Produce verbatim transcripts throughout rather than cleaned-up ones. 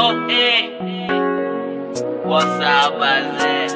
Oh, hey. What's up, Bazet?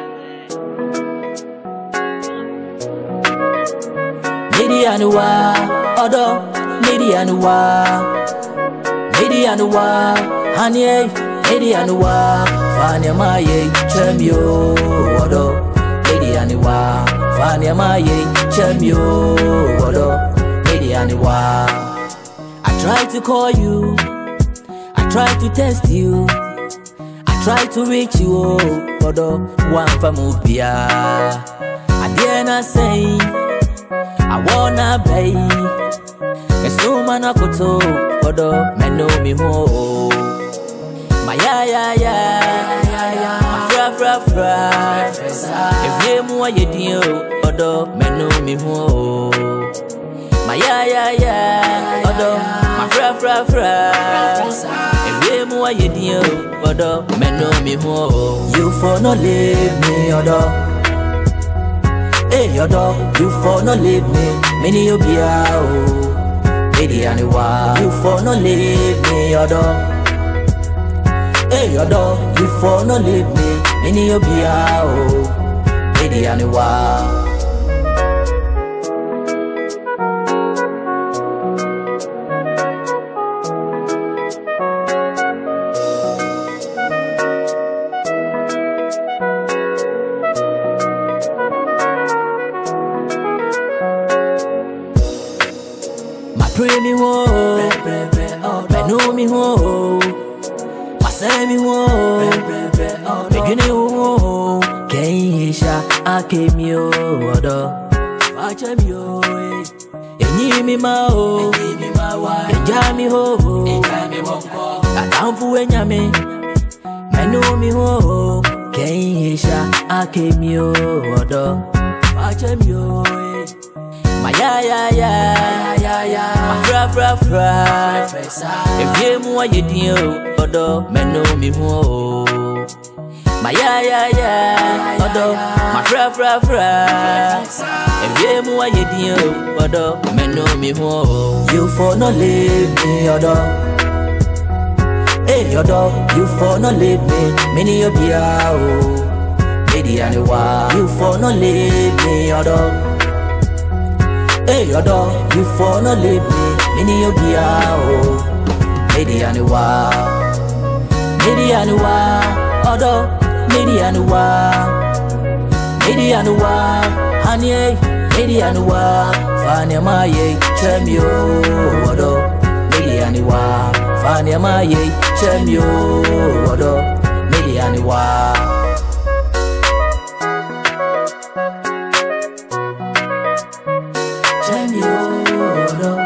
Lady Anua, Odo, Lady Anua, Lady Anua, Honey, Lady Anua, Fania Maye, Chemio, Odo, Lady Anua, Fania Maye, Chemio, Odo, Lady Anua. I tried to call you, I tried to test you, I tried to reach you, Odo, one famupia. I dare not say I wanna pay. It's no man I could talk, but man know me more. My ya ya ya, my fra fra fra. If you more you deal, but man know me more. My ya ya ya, my fra fra fra. If you more you deal, but man know me more. You for no leave me, odo. Hey, your dog, you for no leave me, many you be out. Lady Anua, you for no leave me, your dog. Hey, your dog, you for no leave me, many you be out. Lady Anua. Pray me wo, me know me wo, my say me wo, me gune wo, Keisha, I came yo, odo, watch me yo, enyi mi ma o, enja mi ho, atamfu enyame, me know me wo, Keisha, I came yo, odo, watch me yo. My ya ya ya ya ya, my fra fra fra. If you more you deal, odo men know me more. My ya ya ya, odo my fra fra fra. If you more you deal, odo men know me more. You for no leave me, odo. Hey, odo, you for no leave me. Many of you are, Lady Anua. You for no leave me, odo. Hey, your dog, you for no leave me, mini you be out. Lady Anua, Lady Anua, odo, Lady Anua, Lady Anua, honey, Lady Anua, Fania Maye, Chemio, odo, Lady Anua, Fania Maye, Chemio, odo, Lady Anua. Chemio, odo.